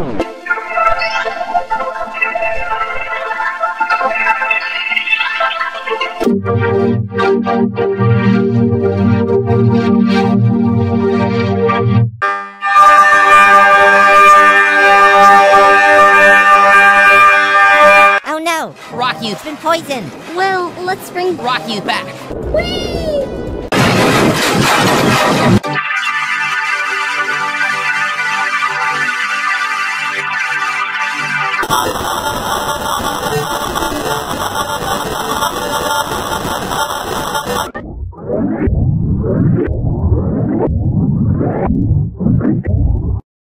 Oh no! Rockyou's been poisoned! Well, let's bring Rockyou back! Whee!